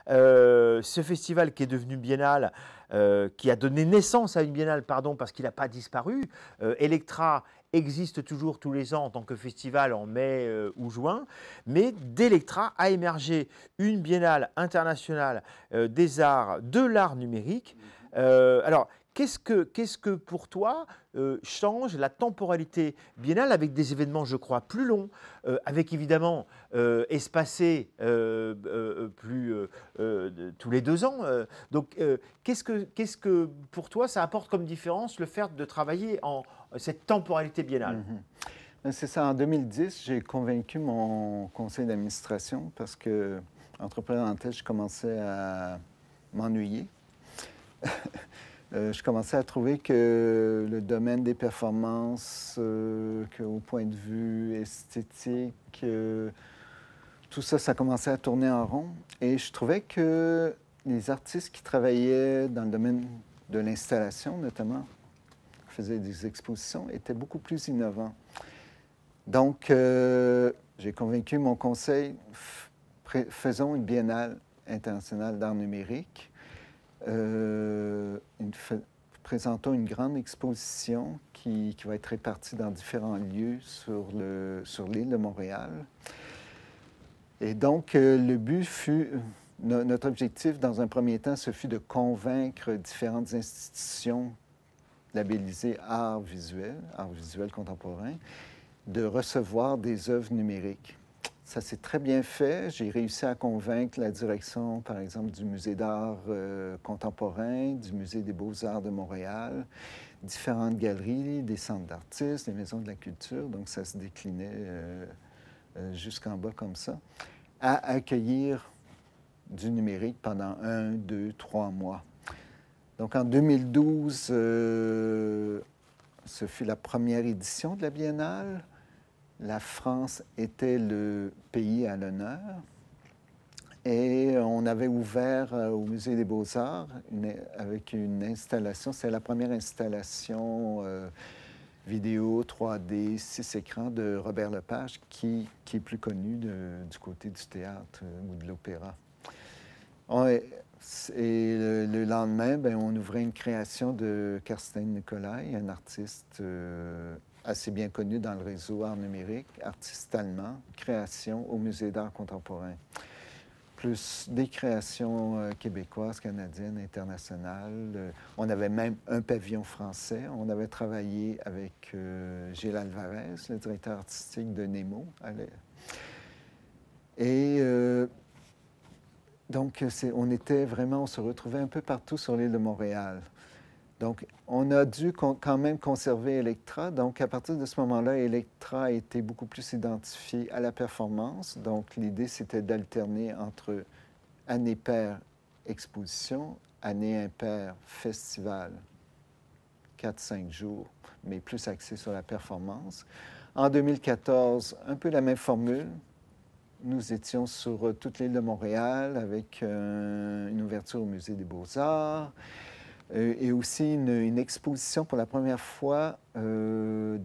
Ce festival qui est devenu biennal, qui a donné naissance à une biennale, pardon, parce qu'il n'a pas disparu. Electra existe toujours tous les ans en tant que festival en mai ou juin, mais d'Electra a émergé une biennale internationale des arts, de l'art numérique. Alors, qu'est-ce que pour toi change la temporalité biennale avec des événements, je crois, plus longs, avec évidemment espacés tous les 2 ans. Donc, qu'est-ce que pour toi ça apporte comme différence le fait de travailler en cette temporalité biennale? C'est ça, en 2010, j'ai convaincu mon conseil d'administration parce que, entrepreneur en tête, je commençais à m'ennuyer. Je commençais à trouver que le domaine des performances, qu'au point de vue esthétique, tout ça, ça commençait à tourner en rond. Et je trouvais que les artistes qui travaillaient dans le domaine de l'installation, notamment, qui faisaient des expositions, étaient beaucoup plus innovants. Donc, j'ai convaincu mon conseil, faisons une biennale internationale d'art numérique. Présentons une grande exposition qui va être répartie dans différents lieux sur l'île de Montréal. Et donc, le but fut, notre objectif dans un premier temps, ce fut de convaincre différentes institutions labellisées art visuel contemporain, de recevoir des œuvres numériques. Ça s'est très bien fait. J'ai réussi à convaincre la direction, par exemple, du Musée d'art contemporain, du Musée des beaux-arts de Montréal, différentes galeries, des centres d'artistes, des maisons de la culture, donc ça se déclinait jusqu'en bas comme ça, à accueillir du numérique pendant 1, 2, 3 mois. Donc en 2012, ce fut la première édition de la Biennale. La France était le pays à l'honneur et on avait ouvert au Musée des beaux-arts avec une installation. C'est la première installation vidéo 3D, 6 écrans de Robert Lepage qui est plus connu du côté du théâtre ou de l'opéra. Et le lendemain, bien, on ouvrait une création de Karsten Nicolai, un artiste assez bien connu dans le réseau art numérique, artiste allemand, création au Musée d'art contemporain. Plus des créations québécoises, canadiennes, internationales. On avait même un pavillon français. On avait travaillé avec Gilles Alvarez, le directeur artistique de Nemo. Et donc, on se retrouvait un peu partout sur l'île de Montréal. Donc, on a dû quand même conserver Electra. Donc, à partir de ce moment-là, Electra a été beaucoup plus identifié à la performance. Donc, l'idée, c'était d'alterner entre année paire exposition, année impaire festival, 4-5 jours, mais plus axé sur la performance. En 2014, un peu la même formule. Nous étions sur toute l'île de Montréal avec une ouverture au Musée des beaux-arts. Et aussi une exposition pour la première fois, un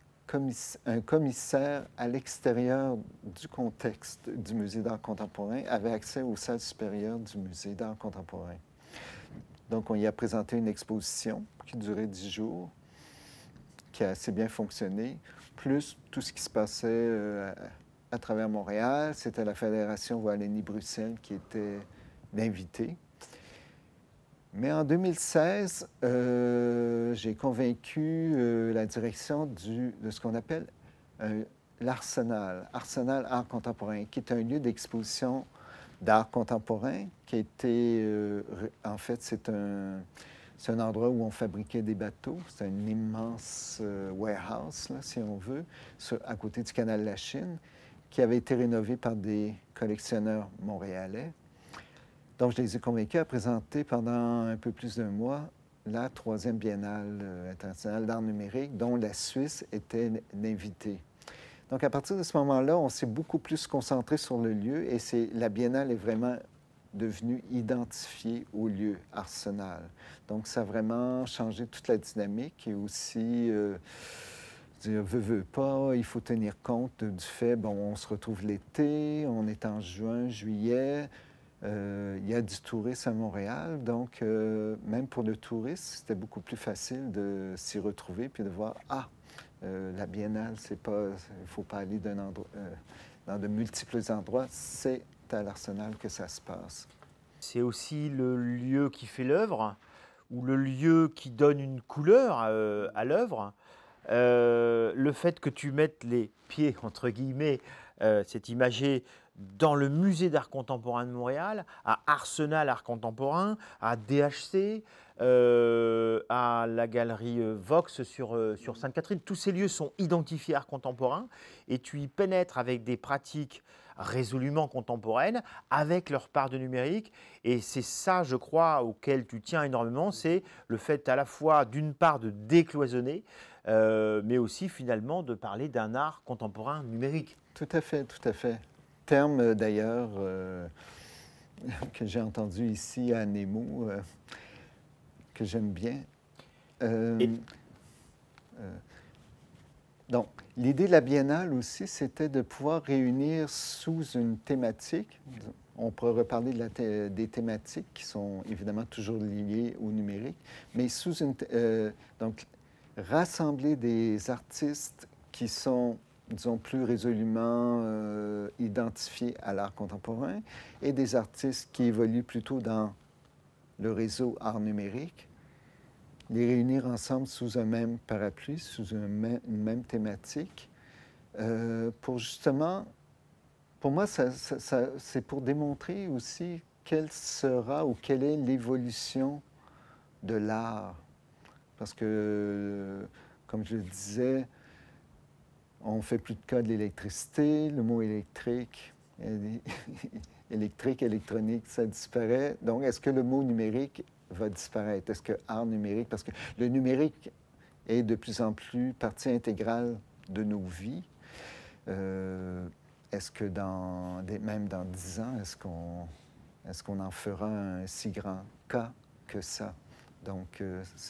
commissaire à l'extérieur du contexte du Musée d'art contemporain avait accès aux salles supérieures du Musée d'art contemporain. Donc, on y a présenté une exposition qui durait 10 jours, qui a assez bien fonctionné, plus tout ce qui se passait à travers Montréal. C'était la Fédération Wallonie-Bruxelles qui était l'invité. Mais en 2016, j'ai convaincu la direction de ce qu'on appelle l'Arsenal, Arsenal Art Contemporain, qui est un lieu d'exposition d'art contemporain, qui a été, en fait, c'est un endroit où on fabriquait des bateaux. C'est un immense warehouse, là, si on veut, à côté du canal de la Chine, qui avait été rénové par des collectionneurs montréalais. Donc, je les ai convaincus à présenter pendant un peu plus d'un mois la 3e Biennale internationale d'art numérique, dont la Suisse était l'invitée. Donc, à partir de ce moment-là, on s'est beaucoup plus concentré sur le lieu et la Biennale est vraiment devenue identifiée au lieu Arsenal. Donc, ça a vraiment changé toute la dynamique et aussi, veut pas, il faut tenir compte du fait, bon, on se retrouve l'été, on est en juin, juillet. Il y a du tourisme à Montréal, donc même pour le touriste, c'était beaucoup plus facile de s'y retrouver puis de voir, la biennale, c'est pas, il ne faut pas aller d'un endroit, dans de multiples endroits, c'est à l'Arsenal que ça se passe. C'est aussi le lieu qui fait l'œuvre, ou le lieu qui donne une couleur à l'œuvre. Le fait que tu mettes les pieds, entre guillemets, c'est imagé, dans le musée d'art contemporain de Montréal, à Arsenal Art Contemporain, à DHC, à la galerie Vox sur Sainte-Catherine. Tous ces lieux sont identifiés art contemporain et tu y pénètres avec des pratiques résolument contemporaines, avec leur part de numérique. Et c'est ça, je crois, auquel tu tiens énormément, c'est le fait à la fois, d'une part, de décloisonner, mais aussi finalement de parler d'un art contemporain numérique. Tout à fait, tout à fait. Terme d'ailleurs que j'ai entendu ici à Nemo, que j'aime bien. Et- Donc, l'idée de la biennale aussi, c'était de pouvoir réunir sous une thématique. On pourrait reparler des thématiques qui sont évidemment toujours liées au numérique, mais sous une. Donc, rassembler des artistes qui sont, disons, plus résolument identifiés à l'art contemporain et des artistes qui évoluent plutôt dans le réseau art numérique, les réunir ensemble sous un même parapluie, sous une même thématique, pour justement, pour moi, c'est pour démontrer aussi quelle sera ou quelle est l'évolution de l'art. Parce que, comme je le disais, on ne fait plus de cas de l'électricité, le mot électrique, électrique, électronique, ça disparaît. Donc, est-ce que le mot numérique va disparaître? Est-ce que art numérique, parce que le numérique est de plus en plus partie intégrale de nos vies. Est-ce que même dans 10 ans, est-ce qu'on en fera un si grand cas que ça? Donc,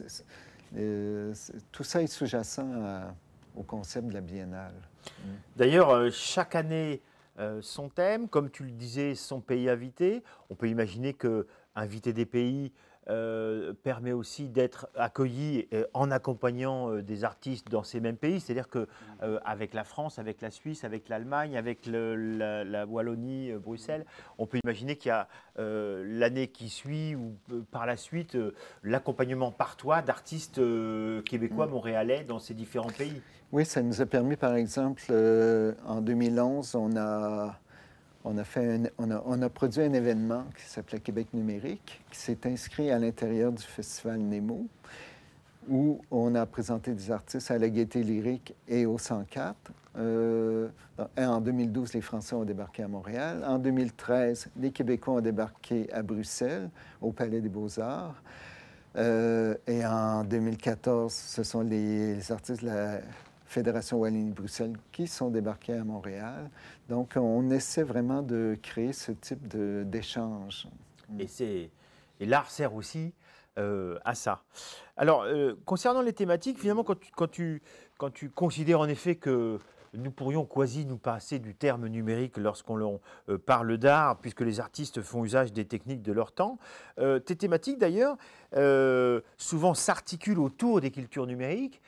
tout ça est sous-jacent au concept de la biennale. D'ailleurs, chaque année, son thème, comme tu le disais, son pays invité. On peut imaginer que inviter des pays permet aussi d'être accueilli en accompagnant des artistes dans ces mêmes pays. C'est-à-dire que avec la France, avec la Suisse, avec l'Allemagne, avec la Wallonie, Bruxelles, on peut imaginer qu'il y a l'année qui suit ou par la suite l'accompagnement par toi d'artistes québécois, montréalais dans ces différents pays. Oui, ça nous a permis, par exemple, en 2011, on a produit un événement qui s'appelait Québec numérique, qui s'est inscrit à l'intérieur du festival Nemo, où on a présenté des artistes à la Gaîté lyrique et au 104. En 2012, les Français ont débarqué à Montréal. En 2013, les Québécois ont débarqué à Bruxelles, au Palais des Beaux-Arts. Et en 2014, ce sont les artistes de la Fédération Wallonie-Bruxelles qui sont débarqués à Montréal. Donc, on essaie vraiment de créer ce type d'échange. Et l'art sert aussi à ça. Alors, concernant les thématiques, finalement, quand tu considères en effet que nous pourrions quasi nous passer du terme numérique lorsqu'on parle d'art, puisque les artistes font usage des techniques de leur temps, tes thématiques d'ailleurs souvent s'articulent autour des cultures numériques.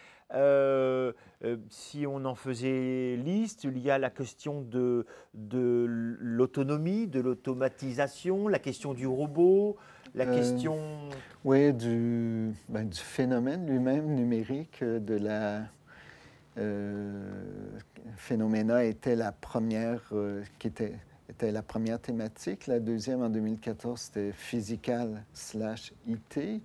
Si on en faisait liste, il y a la question de l'autonomie, de l'automatisation, la question du robot, la question... Oui, du phénomène lui-même numérique, Phénoména était la première était la première thématique. La deuxième, en 2014, c'était Physical/IT.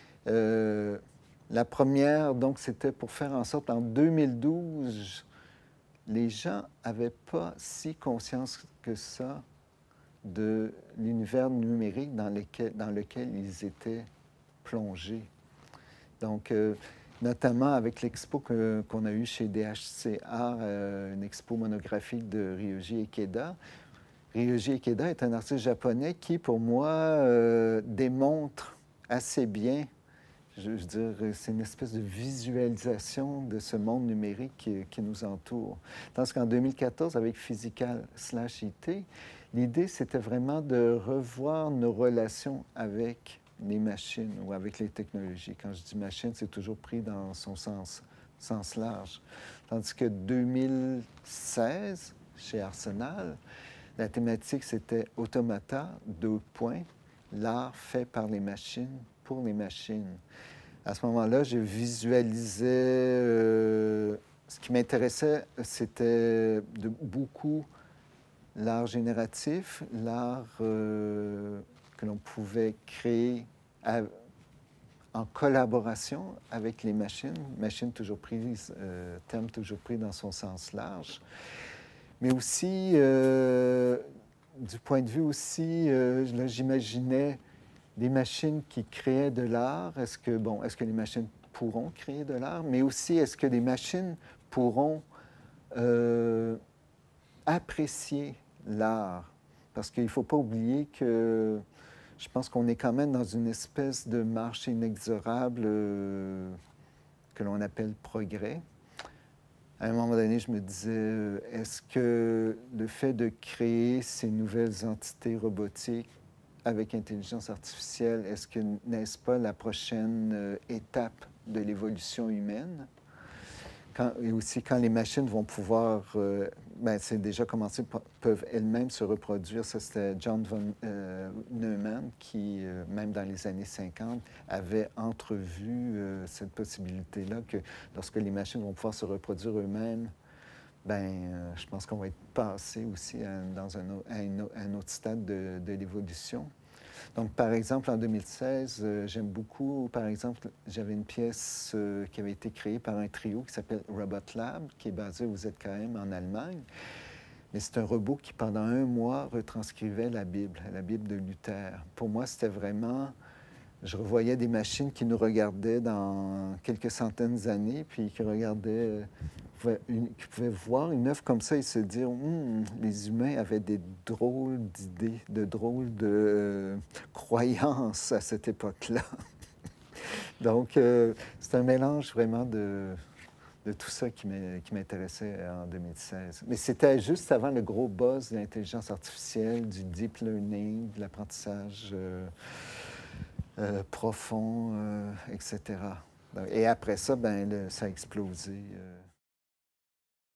La première, donc, c'était pour faire en sorte, en 2012, les gens n'avaient pas si conscience que ça de l'univers numérique dans lequel ils étaient plongés. Donc, notamment avec l'expo qu'on a eue chez DHCA, une expo monographique de Ryoji Ikeda. Ryoji Ikeda est un artiste japonais qui, pour moi, démontre assez bien, je veux dire, c'est une espèce de visualisation de ce monde numérique qui nous entoure. Tandis qu'en 2014, avec Physical/IT, L'idée, c'était vraiment de revoir nos relations avec les machines ou avec les technologies. Quand je dis machine, c'est toujours pris dans son sens large. Tandis que 2016, chez Arsenal, la thématique, c'était Automata, deux points, l'art fait par les machines, pour les machines. À ce moment-là, je visualisais... ce qui m'intéressait, c'était beaucoup l'art génératif, l'art que l'on pouvait créer en collaboration avec les machines toujours prises, terme toujours pris dans son sens large, mais aussi, du point de vue aussi, là, j'imaginais des machines qui créaient de l'art. Est-ce que les machines pourront créer de l'art, mais aussi est-ce que les machines pourront apprécier l'art? Parce qu'il ne faut pas oublier que je pense qu'on est quand même dans une espèce de marche inexorable que l'on appelle progrès. À un moment donné, je me disais, est-ce que le fait de créer ces nouvelles entités robotiques avec intelligence artificielle, n'est-ce pas la prochaine étape de l'évolution humaine? Et aussi, quand les machines vont pouvoir, c'est déjà commencé, peuvent elles-mêmes se reproduire. Ça, c'était John von Neumann qui, même dans les années 50, avait entrevu cette possibilité-là que lorsque les machines vont pouvoir se reproduire eux-mêmes, je pense qu'on va être passé aussi dans un autre stade de l'évolution. Donc, par exemple, en 2016, j'aime beaucoup, par exemple, j'avais une pièce qui avait été créée par un trio qui s'appelle Robot Lab, qui est basé au ZKM en Allemagne. Mais c'est un robot qui, pendant un mois, retranscrivait la Bible de Luther. Pour moi, c'était vraiment... Je revoyais des machines qui nous regardaient dans quelques centaines d'années, puis qui regardaient... qui pouvaient voir une œuvre comme ça et se dire les humains avaient des drôles d'idées, de drôles de croyances à cette époque-là. Donc, c'est un mélange vraiment de tout ça qui m'intéressait en 2016. Mais c'était juste avant le gros buzz de l'intelligence artificielle, du deep learning, de l'apprentissage profond, etc. Et après ça, ça a explosé.